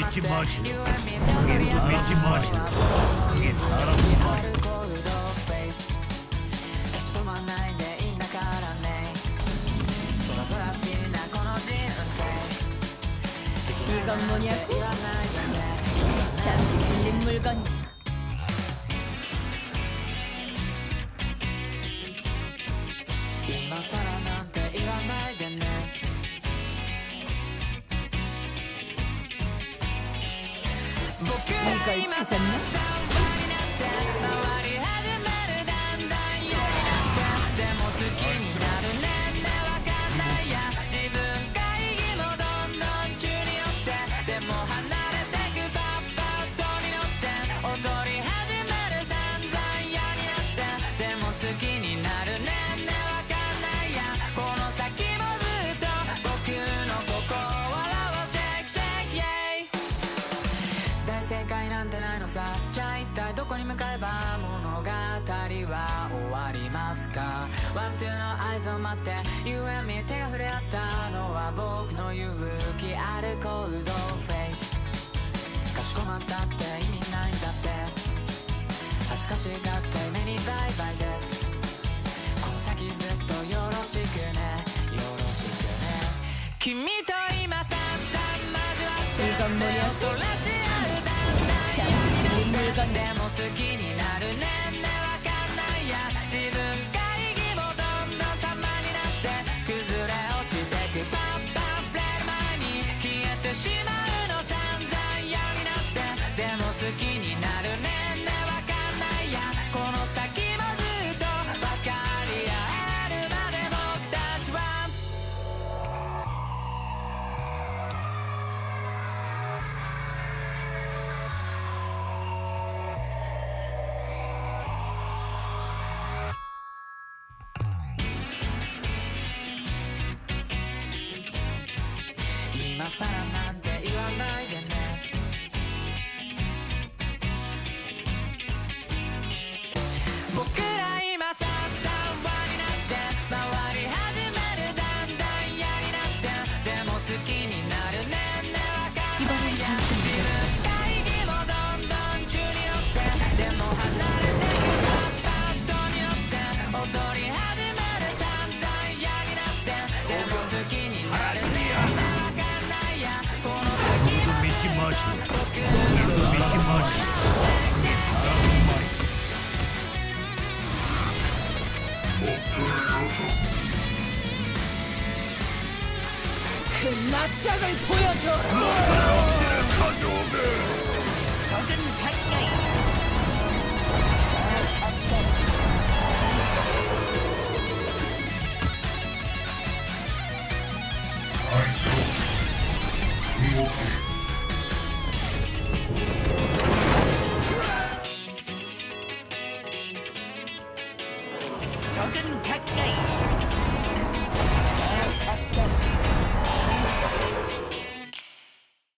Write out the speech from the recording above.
믿지 마시오. 그게 믿지 마시오. 그게 사람이 말이오. 이건 뭐냐고? 잠시 빌린 물건이야. 이걸 찾았나? じゃあ一体どこに向かえば物語は終わりますか？ワンツーの合図を待って You and me 手が触れ合ったのは僕の勇気あるコールドフェイス。かしこまったって意味ないんだって、恥ずかしがって目にバイバイです。この先ずっとよろしくね、よろしくね。君と今さっさ交わって目をそらし合うでも好きになるねんね、わかんないや。自分が意義もどんどん様になって崩れ落ちてく。パンパン触れる前に消えてしまうの散々嫌になって。でも好きになるねんね、わかんないや。この先もずっと分かり合えるまで僕たちは今さらなんて言わないでね。僕ら今さっさ輪になって回り始める、だんだん嫌になって。でも好きになるねんね、わかんないや。自分が意義もどんどん中に乗って。でも離れてくパンパン人に乗って踊り始める、散々嫌になって。でも好きになるねんね。 믿지 마시오. 믿지 마시오. 그 납작을 보여줘라. 적은 가까이. 알수.